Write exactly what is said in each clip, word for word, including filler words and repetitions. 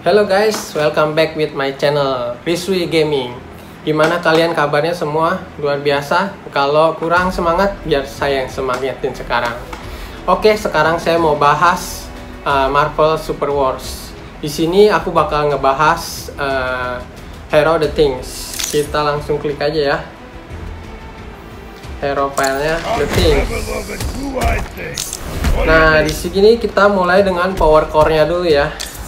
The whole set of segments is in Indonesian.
Hello guys, welcome back with my channel Risui Gaming. Gimana kalian kabarnya semua? Luar biasa. Kalau kurang semangat, biar saya yang semangatin sekarang. Oke, sekarang saya mau bahas uh, Marvel Super Wars. Di sini aku bakal ngebahas uh, Hero The Things. Kita langsung klik aja ya. Hero filenya The Things. Nah, di sini kita mulai dengan power core-nya dulu ya.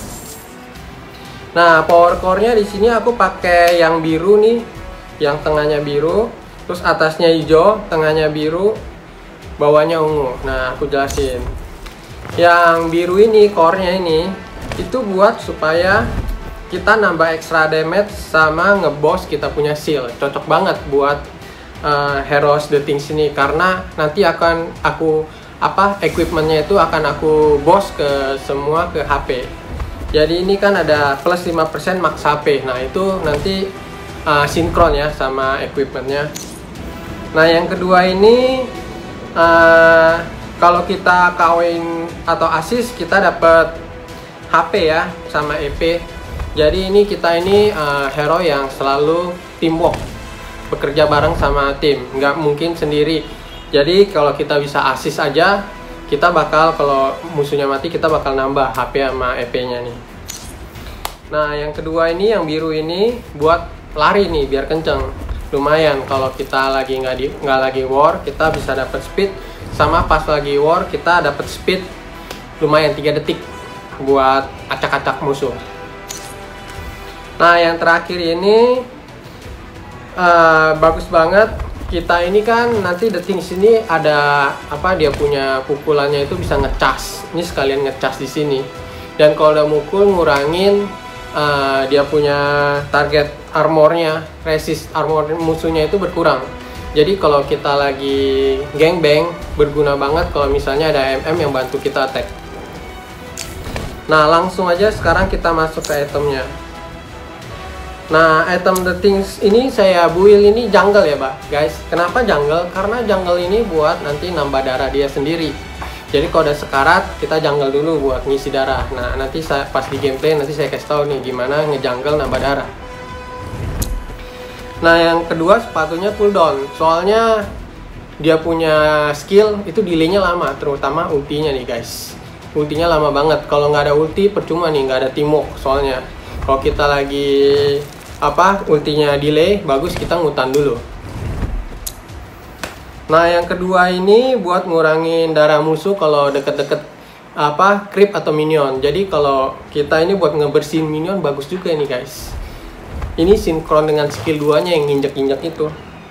Nah, power core-nya di sini aku pakai yang biru nih, yang tengahnya biru, terus atasnya hijau, tengahnya biru, bawahnya ungu. Nah, aku jelasin. Yang biru ini, core-nya ini, itu buat supaya kita nambah extra damage sama ngebos kita punya shield. Cocok banget buat uh, Heroes The Things ini, karena nanti akan aku apa equipmentnya itu akan aku bos ke semua ke H P. Jadi ini kan ada plus lima persen max H P. Nah itu nanti uh, sinkron ya sama equipmentnya. Nah yang kedua ini uh, kalau kita kawin atau assist kita dapat H P ya sama E P. Jadi ini kita ini uh, hero yang selalu teamwork, bekerja bareng sama tim, nggak mungkin sendiri. Jadi kalau kita bisa assist aja, kita bakal, kalau musuhnya mati, kita bakal nambah H P sama E P nya nih. Nah yang kedua ini, yang biru ini buat lari nih, biar kenceng. Lumayan kalau kita lagi nggak di nggak lagi war, kita bisa dapat speed. Sama pas lagi war, kita dapat speed lumayan tiga detik buat acak-acak musuh. Nah yang terakhir ini uh, bagus banget. Kita ini kan nanti The Things ini ada apa, dia punya pukulannya itu bisa ngecas. Ini sekalian ngecas di sini. Dan kalau udah mukul ngurangin uh, dia punya target armornya, resist armor musuhnya itu berkurang. Jadi kalau kita lagi gangbang berguna banget kalau misalnya ada M M yang bantu kita attack. Nah langsung aja sekarang kita masuk ke itemnya. Nah, item The Things ini saya build ini jungle ya, Pak, guys. Kenapa jungle? Karena jungle ini buat nanti nambah darah dia sendiri. Jadi kalau udah sekarat, kita jungle dulu buat ngisi darah. Nah, nanti saya pas di gameplay nanti saya kasih tahu nih gimana ngejungle nambah darah. Nah, yang kedua sepatunya cooldown. Soalnya dia punya skill itu delaynya lama, terutama ultinya nih, guys. Ultinya lama banget. Kalau nggak ada ulti percuma nih, nggak ada teamwork soalnya. Kalau kita lagi apa ultinya delay, bagus kita ngutan dulu. Nah yang kedua ini buat ngurangin darah musuh kalau deket-deket apa creep atau minion. Jadi kalau kita ini buat ngebersihin minion bagus juga ini, guys. Ini sinkron dengan skill duanya yang injek-injek itu.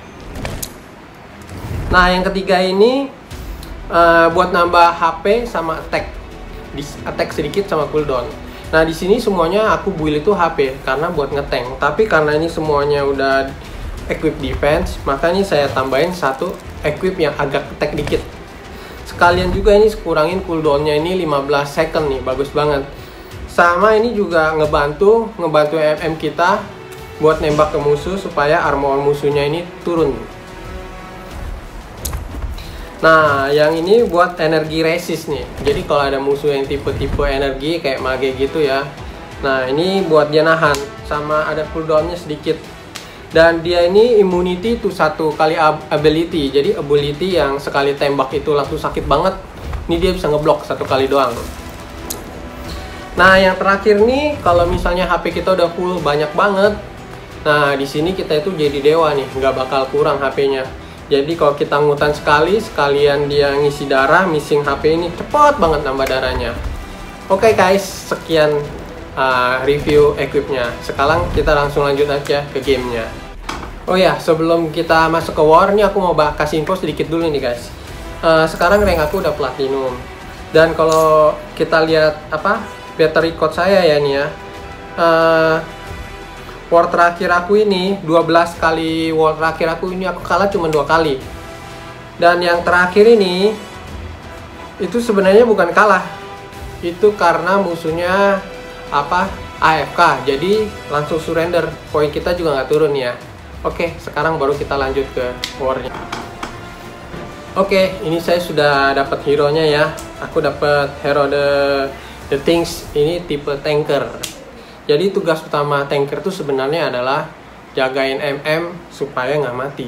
Nah yang ketiga ini uh, buat nambah H P sama attack, attack sedikit sama cooldown. Nah di sini semuanya aku build itu H P karena buat ngetank. Tapi karena ini semuanya udah equip defense, makanya saya tambahin satu equip yang agak attack dikit. Sekalian juga ini kurangin cooldownnya ini lima belas second nih, bagus banget. Sama ini juga ngebantu ngebantu M M kita buat nembak ke musuh supaya armor musuhnya ini turun. Nah, yang ini buat energi resist nih. Jadi kalau ada musuh yang tipe-tipe energi kayak mage gitu ya. Nah, ini buat dia nahan. Sama ada cooldownnya sedikit. Dan dia ini immunity to satu kali ability. Jadi ability yang sekali tembak itu langsung sakit banget. Ini dia bisa ngeblok satu kali doang. Nah, yang terakhir nih, kalau misalnya H P kita udah full banyak banget. Nah, di sini kita itu jadi dewa nih, nggak bakal kurang H P-nya. Jadi kalau kita ngutan sekali, sekalian dia ngisi darah, missing H P ini cepet banget nambah darahnya. Oke okay guys, sekian uh, review equipnya. Sekarang kita langsung lanjut aja ke gamenya. Oh ya, sebelum kita masuk ke war, nih aku mau kasih info sedikit dulu nih guys. Uh, sekarang rank aku udah platinum. Dan kalau kita lihat apa battery code saya ya nih ya. Uh, war terakhir aku ini dua belas kali war terakhir aku ini aku kalah cuma dua kali. Dan yang terakhir ini itu sebenarnya bukan kalah. Itu karena musuhnya apa A F K. Jadi langsung surrender. Poin kita juga nggak turun ya. Oke, sekarang baru kita lanjut ke warnya. Oke, ini saya sudah dapat hero nya ya. Aku dapat hero the The Things ini tipe tanker. Jadi tugas utama tanker itu sebenarnya adalah jagain M M supaya nggak mati.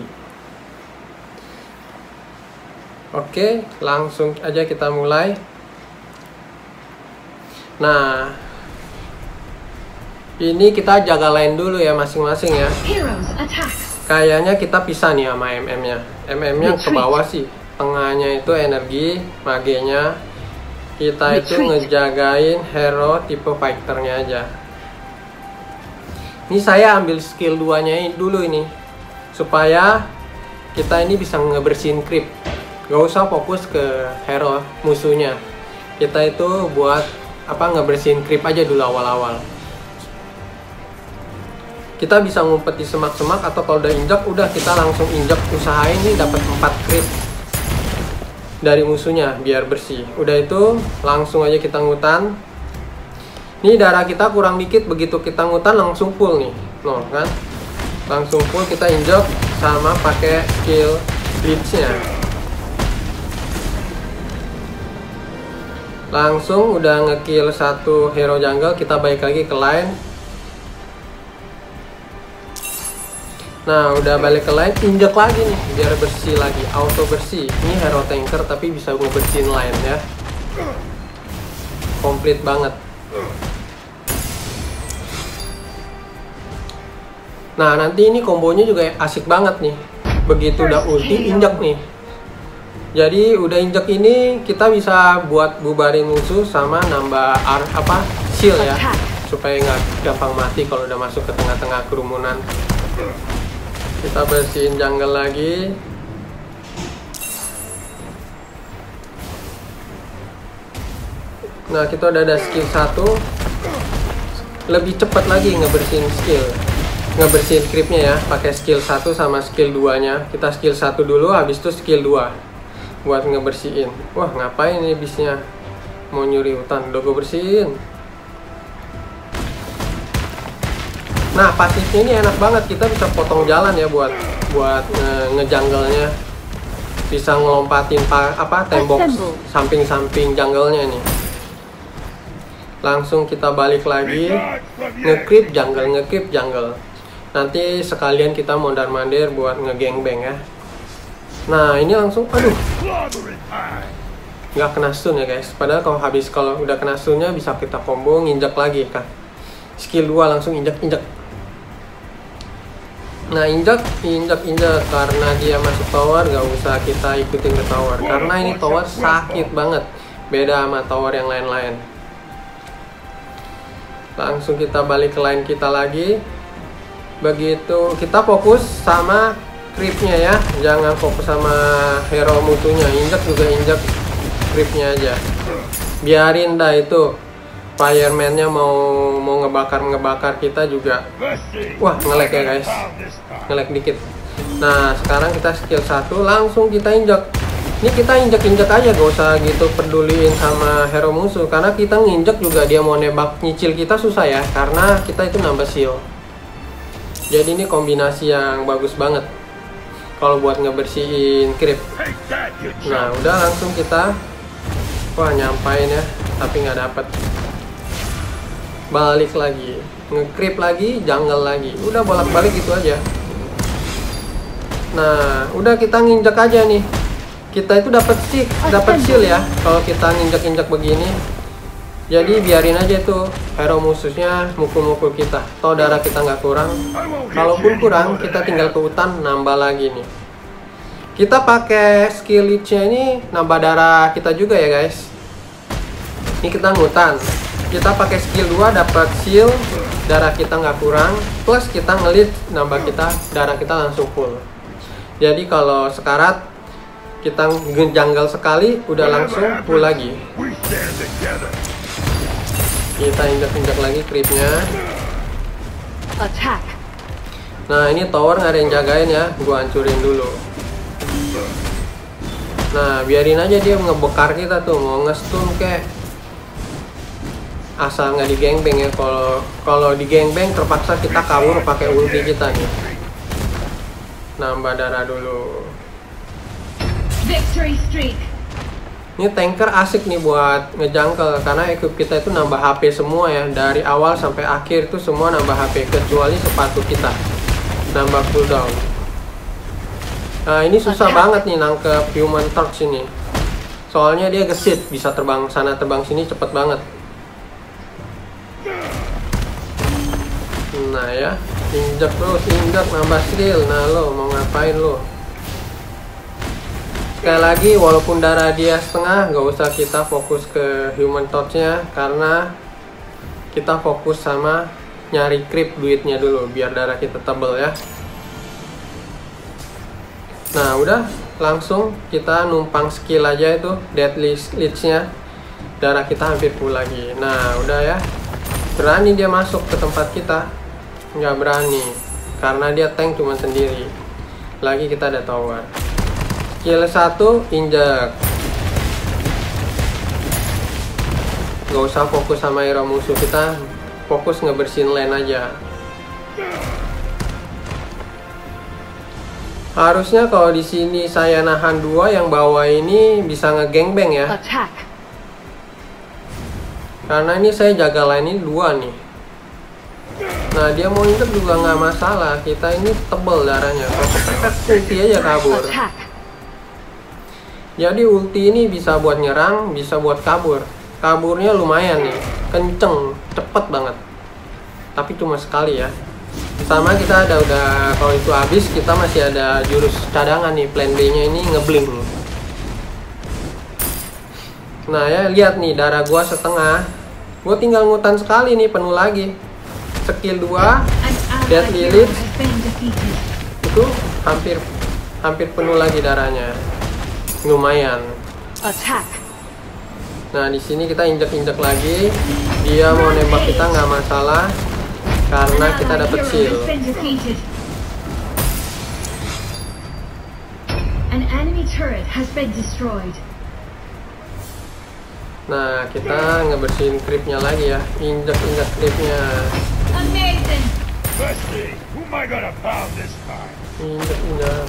Oke, langsung aja kita mulai. Nah, ini kita jaga line dulu ya masing-masing ya. Kayaknya kita pisah nih sama M M-nya. M M-nya ke bawah sih. Tengahnya itu energi, magenya. Kita itu ngejagain hero tipe fighternya aja. Ini saya ambil skill duanya dulu ini, supaya kita ini bisa ngebersihin creep. Gak usah fokus ke hero musuhnya. Kita itu buat apa ngebersihin creep aja dulu awal-awal. Kita bisa ngumpet di semak-semak, atau kalau udah injek, udah kita langsung injek, usahain nih dapat empat creep dari musuhnya biar bersih. Udah itu langsung aja kita ngutan. Ini darah kita kurang dikit, begitu kita ngutan langsung full nih. No, kan? Langsung full kita injek sama pakai skill glitch-nya. Langsung udah ngekill satu hero jungle, kita balik lagi ke line. Nah, udah balik ke line, injek lagi nih biar bersih lagi, auto bersih. Ini hero tanker tapi bisa ngebersihin line ya. Komplit banget. Nah, nanti ini kombonya juga asik banget nih. Begitu udah ulti, injek nih. Jadi udah injek ini kita bisa buat bubarin musuh sama nambah ar apa shield ya, supaya nggak gampang mati kalau udah masuk ke tengah-tengah kerumunan. Kita bersihin jungle lagi. Nah, kita udah ada skill satu. Lebih cepat lagi ngebersihin skill. Ngebersihin creepnya ya, pakai skill satu sama skill dua nya. Kita skill satu dulu, habis itu skill dua buat ngebersihin. Wah, ngapain ini bisnya? Mau nyuri hutan, udah gue bersihin. Nah, pasifnya ini enak banget, kita bisa potong jalan ya buat buat nge ngejungle-nya. Bisa ngelompatin pa apa tembok samping-samping jungle-nya nih. Langsung kita balik lagi, nge-creep jungle, nge-creep jungle. Nanti sekalian kita mondar-mandir buat nge-gangbang ya. Nah, ini langsung, aduh, nggak kena stun ya guys. Padahal kalau habis, kalau udah kena stunnya bisa kita combo, nginjek lagi kan. Skill dua langsung injek-injek. Nah, injek, injek-injek. Karena dia masuk tower, gak usah kita ikutin ke tower. Karena ini tower sakit banget. Beda sama tower yang lain-lain. Langsung kita balik ke line kita lagi. Begitu kita fokus sama creepnya ya, jangan fokus sama hero musuhnya. Injek juga injek creepnya aja. Biarin dah itu fireman-nya mau mau ngebakar ngebakar kita juga. Wah, nge-lag ya guys, nge-lag dikit. Nah, sekarang kita skill satu langsung kita injek. Ini kita injek-injek aja, gak usah gitu peduliin sama hero musuh, karena kita nginjek juga dia mau nebak nyicil kita susah ya, karena kita itu nambah shield. Jadi ini kombinasi yang bagus banget kalau buat ngebersihin creep. Nah, udah langsung kita, wah, nyampain ya, tapi nggak dapet. Balik lagi, nge-creep lagi, jungle lagi, udah bolak-balik gitu aja. Nah, udah kita nginjek aja nih. Kita itu dapat sih, dapat shield ya kalau kita nginjek-injek begini. Jadi biarin aja tuh hero musuhnya mukul-mukul kita. Toh darah kita nggak kurang. Kalaupun kurang, kita tinggal ke hutan nambah lagi nih. Kita pakai skill leech-nya ini nambah darah kita juga ya guys. Ini kita ngutan. Kita pakai skill dua dapat shield, darah kita nggak kurang. Plus kita ngelit nambah kita darah kita langsung full. Jadi kalau sekarat kita ngejunggle sekali udah langsung full lagi. Kita injak-injak lagi creepnya. Nah, ini tower nggak ada yang jagain ya, gua hancurin dulu. Nah, biarin aja dia ngebekar kita tuh, mau nge-stun kek. Asal nggak di gangbang ya. Kalau kalau di gangbang terpaksa kita kabur pakai ulti kita nih. Nambah darah dulu. Victory streak. Ini tanker asik nih buat ngejangkel karena equip kita itu nambah H P semua ya, dari awal sampai akhir itu semua nambah H P kecuali sepatu kita nambah cooldown. Nah ini susah banget nih nangkep Human Torch ini, soalnya dia gesit, bisa terbang sana terbang sini cepet banget. Nah ya, injek terus, injek nambah skill. Nah lo mau ngapain lo? Sekali lagi, walaupun darah dia setengah, nggak usah kita fokus ke Human Torch-nya, karena kita fokus sama nyari creep duitnya dulu biar darah kita tebel ya. Nah udah, langsung kita numpang skill aja itu Deadly Leech-nya, darah kita hampir full lagi. Nah udah ya, berani dia masuk ke tempat kita? Nggak berani, karena dia tank cuma sendiri. Lagi kita ada tower. Skill satu, injek. Gak usah fokus sama hero musuh, kita fokus ngebersihin lane aja. Harusnya kalau di sini saya nahan dua, yang bawah ini bisa ngegangbang ya. Attack. Karena ini saya jaga lane ini dua nih. Nah dia mau injek juga nggak masalah, kita ini tebel darahnya. Kalau kepepet ulti aja kabur. Attack. Jadi ulti ini bisa buat nyerang, bisa buat kabur. Kaburnya lumayan nih, kenceng, cepet banget. Tapi cuma sekali ya. Sama kita ada udah, kalau itu habis kita masih ada jurus cadangan nih, plan B-nya ini ngeblink. Nah ya lihat nih, darah gua setengah. Gua tinggal ngutan sekali nih, penuh lagi. Skill dua, Deadly Leech. Itu hampir hampir penuh lagi darahnya. Lumayan. Attack. Nah di sini kita injek-injek lagi. Dia mau nembak kita nggak masalah karena kita dapat shield. An enemy turret has been destroyed. Nah kita ngebersihin creepnya lagi ya. Injek-injek creepnya. Amazing. Injek-injek.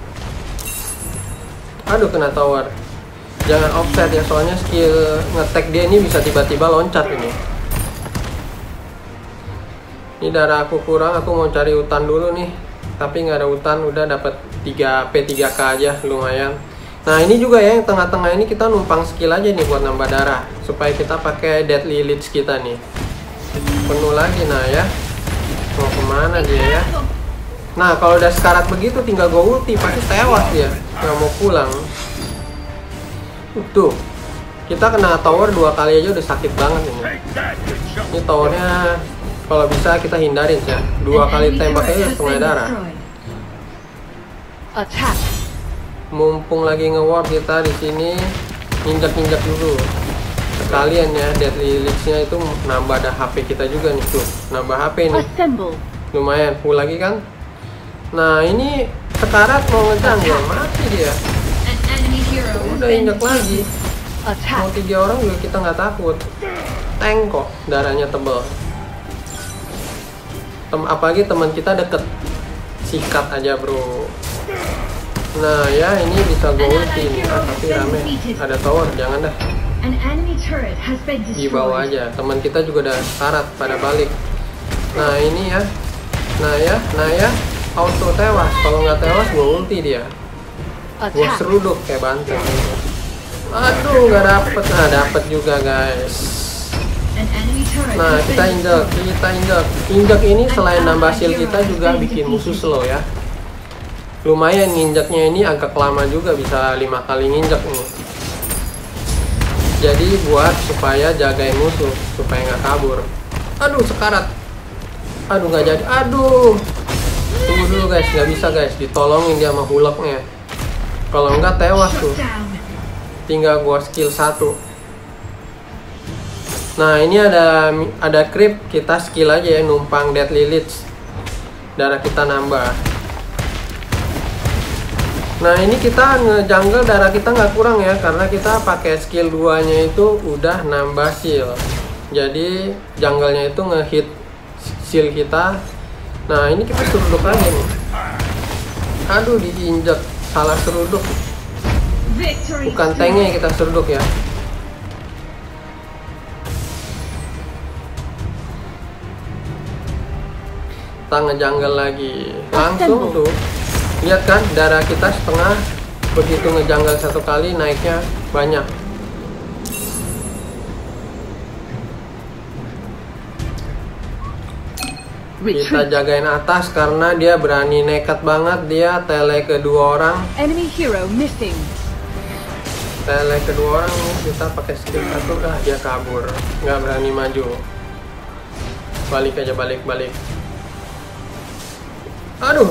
Aduh kena tower. Jangan offset ya, soalnya skill ngetek dia ini bisa tiba-tiba loncat ini. Ini darah aku kurang, aku mau cari hutan dulu nih. Tapi nggak ada hutan, udah dapat tiga P tiga K aja, lumayan. Nah ini juga ya, yang tengah-tengah ini kita numpang skill aja nih buat nambah darah, supaya kita pakai Deadly Leech kita nih. Penuh lagi, nah ya. Mau kemana dia ya? Nah kalau udah sekarat begitu tinggal gue ulti, pasti tewas dia, nggak mau pulang. Tuh, kita kena tower dua kali aja udah sakit banget ini. Ini towernya kalau bisa kita hindarin ya, dua kali tembak aja setengah darah. Mumpung lagi nge-warp kita di sini, injak-injak dulu. Sekalian ya, Deadly Leech-nya itu nambah ada H P kita juga nih tuh, nambah H P nih. Lumayan full lagi kan? Nah ini sekarat mau ngejanggal, mati dia. Udah injak lagi. Mau tiga orang juga kita nggak takut. Tank kok, darahnya tebel. Tem apalagi teman kita deket, sikat aja bro. Nah ya ini bisa gue ulti nih, ah, tapi rame. Ada tower, jangan dah. Di bawah aja. Teman kita juga udah sekarat pada balik. Nah ini ya, nah ya, nah ya. Auto tewas, kalau nggak tewas gue ulti dia. Gue seruduk kayak banteng. Aduh nggak dapet, nah dapet juga guys. Nah kita injek, kita injek. Injek ini selain nambah shield kita juga bikin musuh slow ya. Lumayan nginjeknya ini agak lama juga, bisa lima kali nginjek nih. Jadi buat supaya jagain musuh, supaya nggak kabur. Aduh sekarat. Aduh nggak jadi, aduh. Tunggu dulu guys, nggak bisa guys, ditolongin dia sama huleknya. Kalau nggak tewas tuh. Tinggal gua skill satu. Nah ini ada ada creep, kita skill aja ya, numpang Deadly Leech. Darah kita nambah. Nah ini kita nge-jungle darah kita nggak kurang ya, karena kita pakai skill dua nya itu udah nambah shield. Jadi jungle-nya itu nge-hit shield kita. Nah ini kita seruduk lagi nih. Aduh diinjek, salah seruduk. Victory Bukan streak. tanknya yang kita serduk ya. Kita ngejanggal lagi. Langsung tuh. Lihat kan darah kita setengah. Begitu ngejanggal satu kali naiknya banyak. Kita Retreat. jagain atas karena dia berani nekat banget. Dia tele kedua orang. Enemy hero missing. Tele kedua orang nih, kita pakai skill satu, ah dia kabur, nggak berani maju. Balik aja, balik balik. Aduh,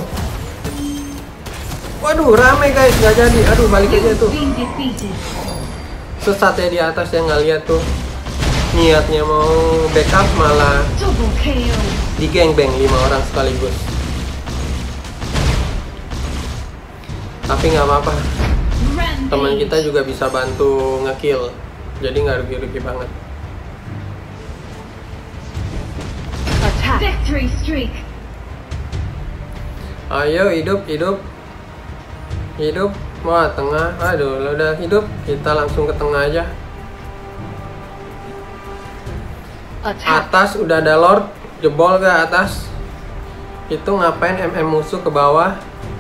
waduh rame guys, nggak jadi. Aduh balik aja tuh. Been defeated. Sesat ya di atas yang nggak lihat tuh. Niatnya mau backup malah Double K O. di gangbang lima orang sekaligus. Tapi nggak apa-apa. Teman kita juga bisa bantu ngekill, jadi nggak rugi-rugi banget. Attack. Victory streak. Ayo hidup, hidup, hidup. Wah tengah, aduh udah hidup. Kita langsung ke tengah aja. Attack. Atas udah ada Lord, jebol gak atas? Itu ngapain M M musuh ke bawah?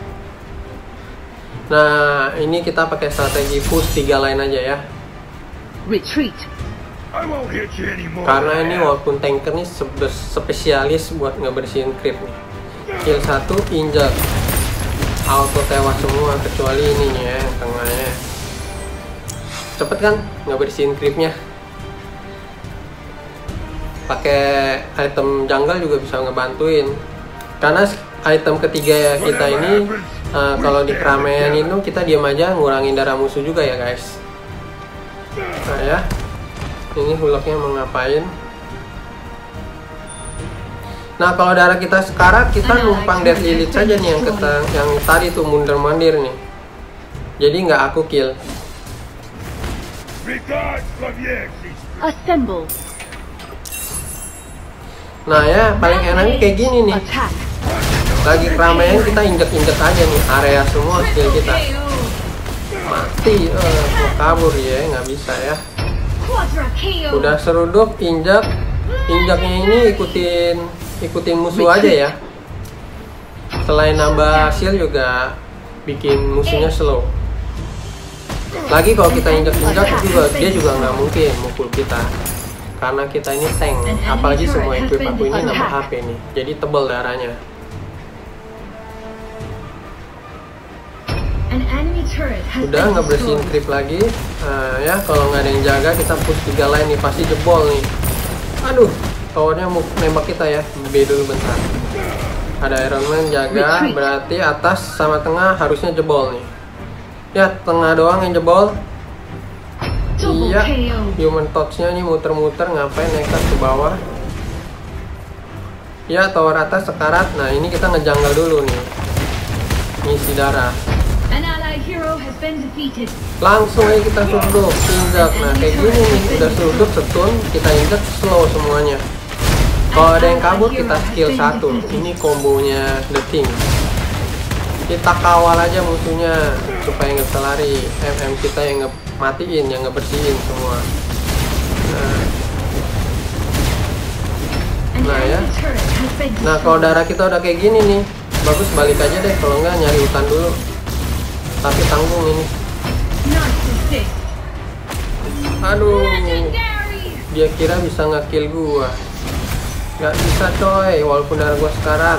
Nah, ini kita pakai strategi push tiga line aja ya. Retreat. I won't hit you anymore. Karena ini walaupun tanker nih sebe- spesialis buat ngebersihin creep nih. Kill satu, injak. Auto tewas semua kecuali ininya ya, yang tengahnya. Cepet kan ngebersihin creepnya. Pakai item jungle juga bisa ngebantuin. Karena item ketiga kita ini uh, kalau di keramaian itu kita diam aja ngurangin darah musuh juga ya guys. Nah ya, ini hulaknya mau ngapain? Nah kalau darah kita sekarat kita numpang Death Elite saja nih yang kita yang tadi tuh mundur mandir nih. Jadi nggak aku kill. Regards from Yaxis. Assemble. Nah ya paling enaknya kayak gini nih. Attack. Lagi keramaian kita injek-injek aja nih area semua skill kita. Mati, eh mau kabur ya nggak bisa ya. Quadra K O. Udah seruduk, injak, injaknya ini ikutin ikutin musuh aja ya. Selain nambah shield juga bikin musuhnya slow. Lagi kalau kita injak-injak juga dia juga nggak mungkin mukul kita. Karena kita ini tank, apalagi semua equip aku ini nambah H P nih, jadi tebel darahnya. An enemy turret has Udah been ngebersihin destroyed. creep lagi. Nah, ya kalau nggak ada yang jaga kita push tiga line nih pasti jebol nih. Aduh, towernya mau nembak kita ya. B dulu bentar. Ada Iron Man jaga, berarti atas sama tengah harusnya jebol nih. Ya tengah doang yang jebol. Double Iya, K O. human touch-nya nih muter-muter ngapain nekat ke bawah. Ya tower atas sekarat. Nah ini kita ngejanggal dulu nih. Ngisi darah. An allied hero has been defeated. Langsung aja kita suduk, injak. Nah kayak gini nih, udah suduk setun, kita injak slow semuanya. Kalau ada yang kabur kita skill satu. Ini kombonya The Thing. Kita kawal aja musuhnya supaya nggak bisa lari. M M kita yang ngematiin, yang ngebersihin semua. Nah, An Nah, ya. enemy turret has been nah kalau destroyed. darah kita udah kayak gini nih, bagus balik aja deh. Kalau nggak nyari hutan dulu. Tapi tanggung ini. Nice assist. Aduh. Legendary. Dia kira bisa nge-kill gua. Gak bisa coy, walaupun darah gua sekarat.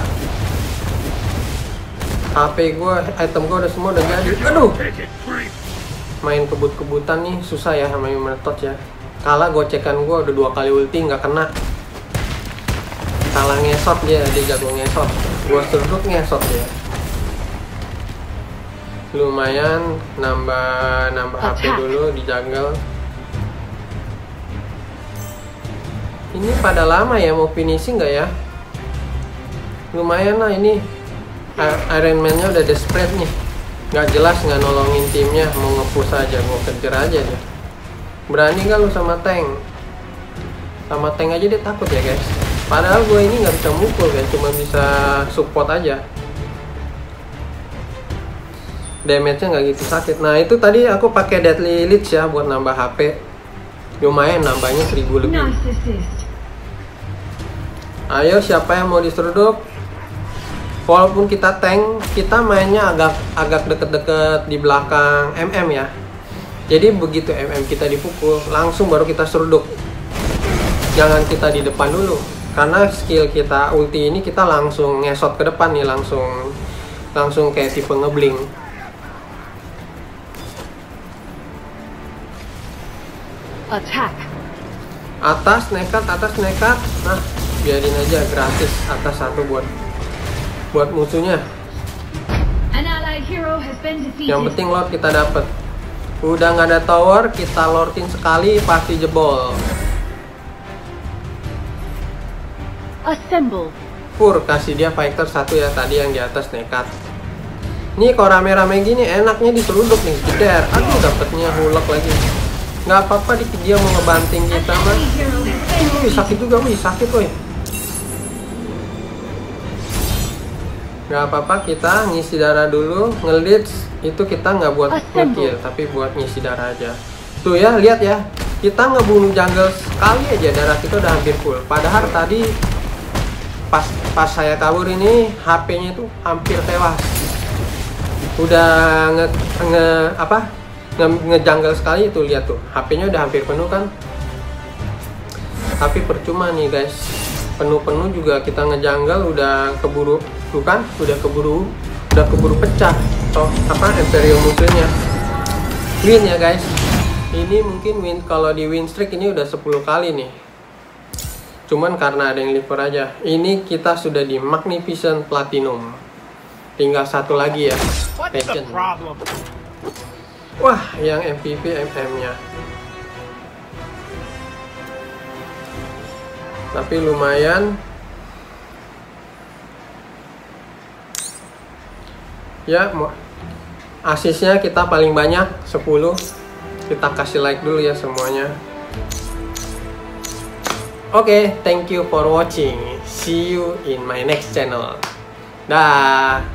H P gua, item gua udah semua udah jadi. Aduh, Take it, creep. main kebut-kebutan nih susah ya sama human touch ya. Kalah gocekan gua udah dua kali ulti nggak kena. Kalah ngesot dia, dia jago ngesot. Gua serduk ngesot dia. Lumayan nambah nambah H P dulu di jungle. Ini pada lama ya mau finishing nggak ya? Lumayan lah ini. Iron Man-nya udah desperate nih. Nggak jelas nggak nolongin timnya, mau nge-push aja, mau kejar aja dia. Berani nggak lu sama tank? Sama tank aja dia takut ya guys. Padahal gue ini nggak bisa mukul ya, cuma bisa support aja. damage-nya nggak gitu sakit. Nah itu tadi aku pakai Deadly Leech ya buat nambah H P. Lumayan nambahnya seribu lebih. Nice assist. Ayo siapa yang mau diseruduk? Walaupun kita tank, kita mainnya agak agak deket-deket di belakang M M ya. Jadi begitu M M kita dipukul, langsung baru kita seruduk. Jangan kita di depan dulu. Karena skill kita ulti ini kita langsung ngesot ke depan nih, langsung langsung kayak tipe ngebling. Attack. Atas nekat, atas nekat. Nah, biarin aja gratis atas satu buat buat musuhnya. An allied hero has been defeated. Yang penting Lord kita dapet. Udah nggak ada tower, kita lordin sekali pasti jebol. Assemble. Pur kasih dia fighter satu ya tadi yang di atas nekat. Nih kalau rame-rame gini enaknya diseruduk nih, jeder. Aduh dapetnya hulek lagi. Nggak apa-apa dikit dia mau ngebanting An kita mah. enemy hero has been Wih sakit defeated. juga, wih sakit wih. Nggak apa-apa kita ngisi darah dulu, nge-leech itu kita nggak buat nge-kill tapi buat ngisi darah aja. Tuh ya lihat ya, kita ngebunuh jungle sekali aja darah kita udah hampir full. Padahal tadi pas pas saya kabur ini H P-nya itu hampir tewas. Udah nge, nge apa nge, nge-jungle sekali itu, lihat tuh H P-nya udah hampir penuh kan. Tapi percuma nih guys, penuh-penuh juga kita ngejanggal udah keburu tuh kan, udah keburu udah keburu pecah toh apa Imperial musuhnya. Win ya guys, ini mungkin win kalau di win streak ini udah sepuluh kali nih, cuman karena ada yang liver aja. Ini kita sudah di Magnificent Platinum, tinggal satu lagi ya Legend. Wah yang M V P M M nya tapi lumayan ya. Asisnya kita paling banyak sepuluh. Kita kasih like dulu ya semuanya. Oke, okay, thank you for watching. See you in my next channel. Dah.